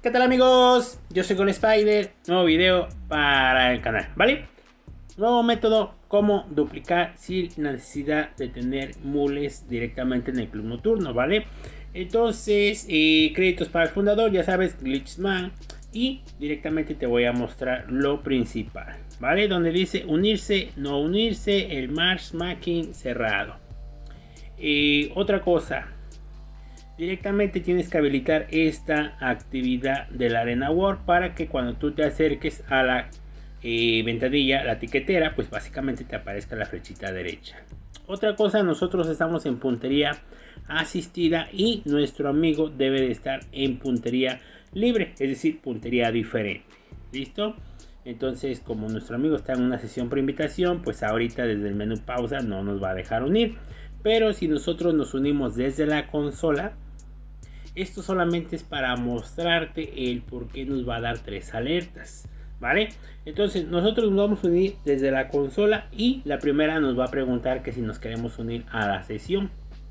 ¿Qué tal amigos? Yo soy Con Spider, nuevo video para el canal, ¿vale? Nuevo método, cómo duplicar sin necesidad de tener mules directamente en el club nocturno, ¿vale? Entonces, créditos para el fundador, ya sabes, Glitchman. Y directamente te voy a mostrar lo principal, ¿vale? Donde dice unirse, no unirse, el matchmaking cerrado. Otra cosa, directamente tienes que habilitar esta actividad de la Arena War para que cuando tú te acerques a la ventanilla, la tiquetera, pues básicamente te aparezca la flechita derecha. Otra cosa, nosotros estamos en puntería asistida y nuestro amigo debe de estar en puntería libre, es decir, puntería diferente. ¿Listo? Entonces, como nuestro amigo está en una sesión por invitación, pues ahorita desde el menú pausa no nos va a dejar unir. Pero si nosotros nos unimos desde la consola, esto solamente es para mostrarte el por qué nos va a dar 3 alertas, ¿vale? Entonces nosotros nos vamos a unir desde la consola y la primera nos va a preguntar que si nos queremos unir a la sesión.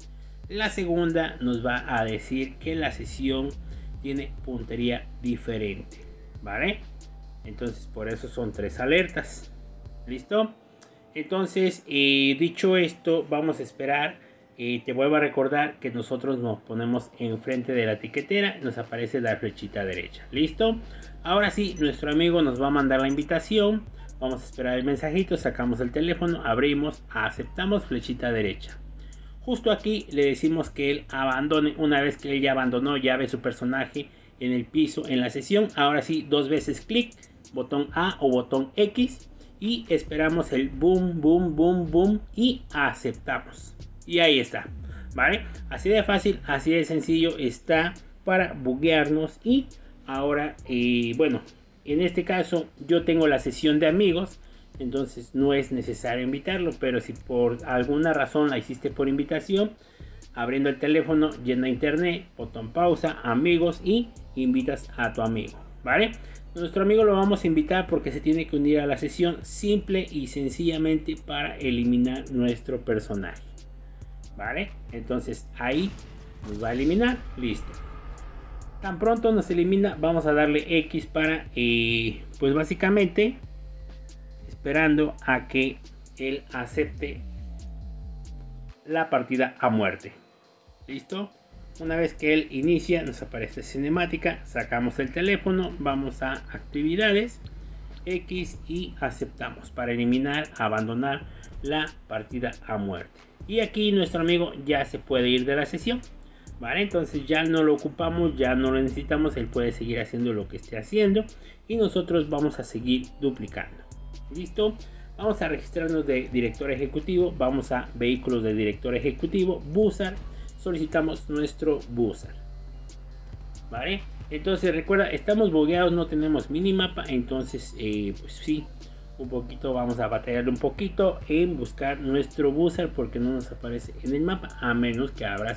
La segunda nos va a decir que la sesión tiene puntería diferente, ¿vale? Entonces por eso son 3 alertas. ¿Listo? Entonces, dicho esto, vamos a esperar. Te vuelvo a recordar que nosotros nos ponemos enfrente de la etiquetera, nos aparece la flechita derecha. ¿Listo? Ahora sí, nuestro amigo nos va a mandar la invitación. Vamos a esperar el mensajito, sacamos el teléfono, abrimos, aceptamos, flechita derecha. Justo aquí le decimos que él abandone. Una vez que él ya abandonó, ya ve su personaje en el piso en la sesión. Ahora sí, 2 veces clic, botón A o botón X. Y esperamos el boom, boom, boom, boom y aceptamos. Y ahí está, ¿vale? Así de fácil, así de sencillo está para buguearnos. Y ahora, bueno, en este caso yo tengo la sesión de amigos, entonces no es necesario invitarlo. Pero si por alguna razón la hiciste por invitación, abriendo el teléfono, yendo a internet, botón pausa, amigos y invitas a tu amigo, ¿vale? Nuestro amigo lo vamos a invitar porque se tiene que unir a la sesión simple y sencillamente para eliminar nuestro personaje, ¿vale? Entonces ahí nos va a eliminar, listo. Tan pronto nos elimina, vamos a darle X para, pues básicamente esperando a que él acepte la partida a muerte. ¿Listo? Una vez que él inicia, nos aparece cinemática, sacamos el teléfono, vamos a actividades, X y aceptamos para eliminar, abandonar la partida a muerte. Y aquí nuestro amigo ya se puede ir de la sesión, ¿vale? Entonces ya no lo ocupamos, ya no lo necesitamos, él puede seguir haciendo lo que esté haciendo y nosotros vamos a seguir duplicando. ¿Listo? Vamos a registrarnos de director ejecutivo, vamos a vehículos de director ejecutivo, Buzzard. Solicitamos nuestro Buzzard, ¿vale? Entonces recuerda, estamos bugueados, no tenemos minimapa. Entonces pues sí, un poquito vamos a batallar un poquito en buscar nuestro Buzzard porque no nos aparece en el mapa, a menos que abras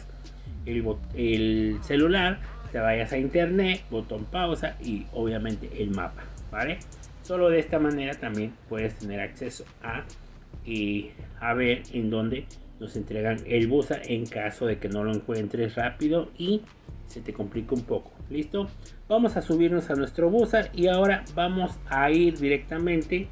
el celular, te vayas a internet, botón pausa y obviamente el mapa, ¿vale? Solo de esta manera también puedes tener acceso a ver en dónde nos entregan el Buzzard en caso de que no lo encuentres rápido y se te complica un poco. ¿Listo? Vamos a subirnos a nuestro Buzzard y ahora vamos a ir directamente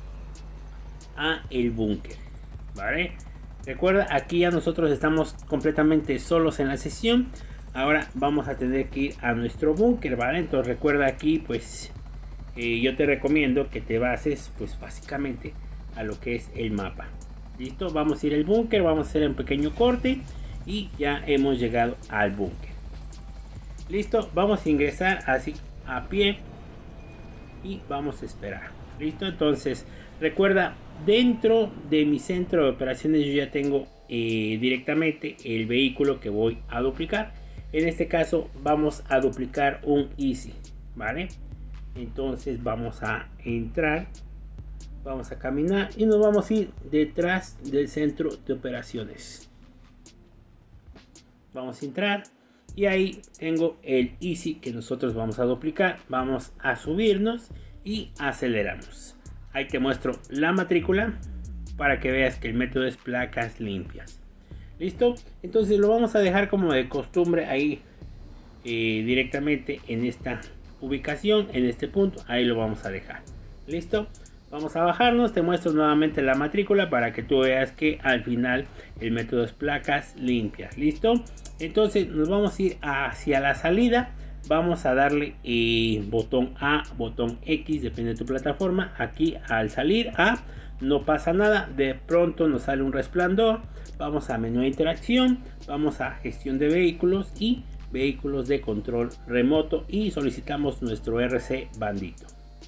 a el búnker, ¿vale? Recuerda, aquí ya nosotros estamos completamente solos en la sesión. Ahora vamos a tener que ir a nuestro búnker, ¿vale? Entonces recuerda aquí, pues yo te recomiendo que te bases pues básicamente a lo que es el mapa. Listo, vamos a ir al búnker, vamos a hacer un pequeño corte y ya hemos llegado al búnker. Listo, vamos a ingresar así a pie y vamos a esperar. Listo, entonces recuerda, dentro de mi centro de operaciones yo ya tengo directamente el vehículo que voy a duplicar. En este caso vamos a duplicar un Easy, ¿vale? Entonces vamos a entrar. Vamos a caminar y nos vamos a ir detrás del centro de operaciones. Vamos a entrar y ahí tengo el Easy que nosotros vamos a duplicar. Vamos a subirnos y aceleramos. Ahí te muestro la matrícula para que veas que el método es placas limpias. ¿Listo? Entonces lo vamos a dejar como de costumbre ahí directamente en esta ubicación en este punto, ahí lo vamos a dejar. Listo, vamos a bajarnos, te muestro nuevamente la matrícula para que tú veas que al final el método es placas limpias. Listo, entonces nos vamos a ir hacia la salida. Vamos a darle botón A, botón X, depende de tu plataforma. Aquí al salir A, no pasa nada, de pronto nos sale un resplandor. Vamos a menú de interacción, vamos a gestión de vehículos y vehículos de control remoto y solicitamos nuestro RC Bandito.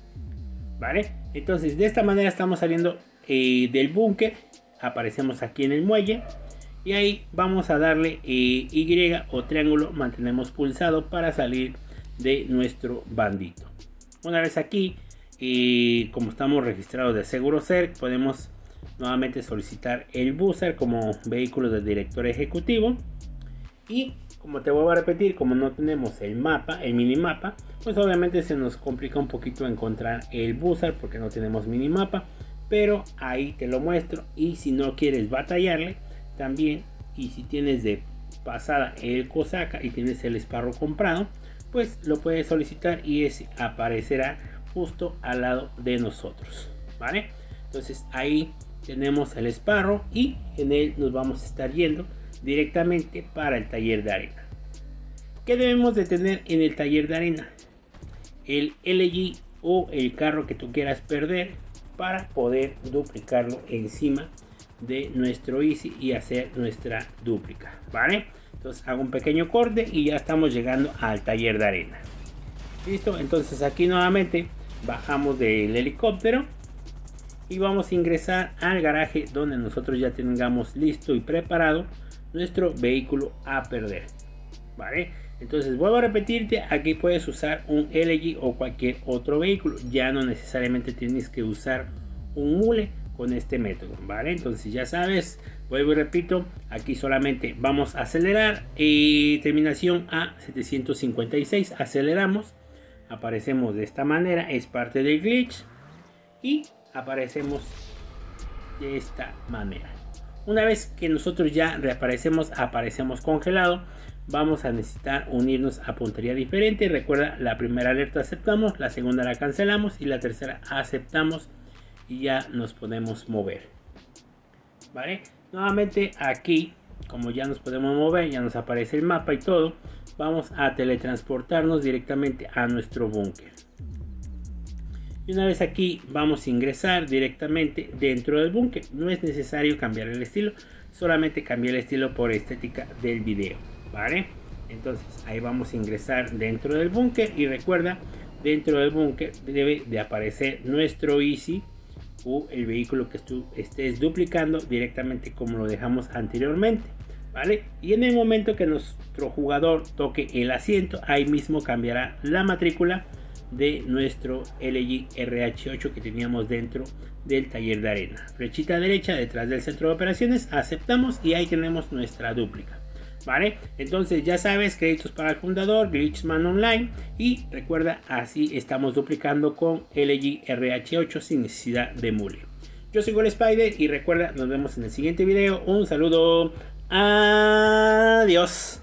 Vale, entonces de esta manera estamos saliendo del búnker. Aparecemos aquí en el muelle y ahí vamos a darle Y o triángulo, mantenemos pulsado para salir de nuestro bandito. Una vez aquí, como estamos registrados de Segurocer, podemos nuevamente solicitar el buzzer como vehículo del director ejecutivo. Y como te vuelvo a repetir, como no tenemos el mapa, el minimapa, pues obviamente se nos complica un poquito encontrar el buzzer porque no tenemos minimapa, pero ahí te lo muestro. Y si no quieres batallarle también, y si tienes de pasada el Kosaka y tienes el Sparrow comprado, pues lo puedes solicitar y ese aparecerá justo al lado de nosotros, ¿vale? Entonces ahí tenemos el Sparrow y en él nos vamos a estar yendo directamente para el taller de arena. ¿Qué debemos de tener en el taller de arena? El LG o el carro que tú quieras perder para poder duplicarlo encima de nuestro Easy y hacer nuestra dúplica, ¿vale? Entonces hago un pequeño corte y ya estamos llegando al taller de arena. Listo, entonces aquí nuevamente bajamos del helicóptero y vamos a ingresar al garaje donde nosotros ya tengamos listo y preparado nuestro vehículo a perder, ¿vale? Entonces vuelvo a repetirte, aquí puedes usar un LG o cualquier otro vehículo, ya no necesariamente tienes que usar un mule con este método, ¿vale? Entonces ya sabes, vuelvo y repito, aquí solamente vamos a acelerar, terminación a 756, aceleramos, aparecemos de esta manera, es parte del glitch y aparecemos de esta manera. Una vez que nosotros ya reaparecemos, aparecemos congelado, vamos a necesitar unirnos a puntería diferente. Recuerda, la primera alerta aceptamos, la segunda la cancelamos y la tercera aceptamos y ya nos podemos mover, ¿vale? Nuevamente aquí, como ya nos podemos mover, ya nos aparece el mapa y todo, vamos a teletransportarnos directamente a nuestro búnker. Y una vez aquí vamos a ingresar directamente dentro del búnker. No es necesario cambiar el estilo, solamente cambiar el estilo por estética del video, ¿vale? Entonces ahí vamos a ingresar dentro del búnker y recuerda, dentro del búnker debe de aparecer nuestro Easy o el vehículo que tú estés duplicando directamente como lo dejamos anteriormente, ¿vale? Y en el momento que nuestro jugador toque el asiento, ahí mismo cambiará la matrícula de nuestro LG RH8 que teníamos dentro del taller de arena. Flechita derecha detrás del centro de operaciones, aceptamos y ahí tenemos nuestra dúplica, ¿vale? Entonces ya sabes, créditos para el fundador, Glitchman Online, y recuerda, así estamos duplicando con LG RH8 sin necesidad de mule. Yo soy GoldSpider y recuerda, nos vemos en el siguiente video. Un saludo, adiós.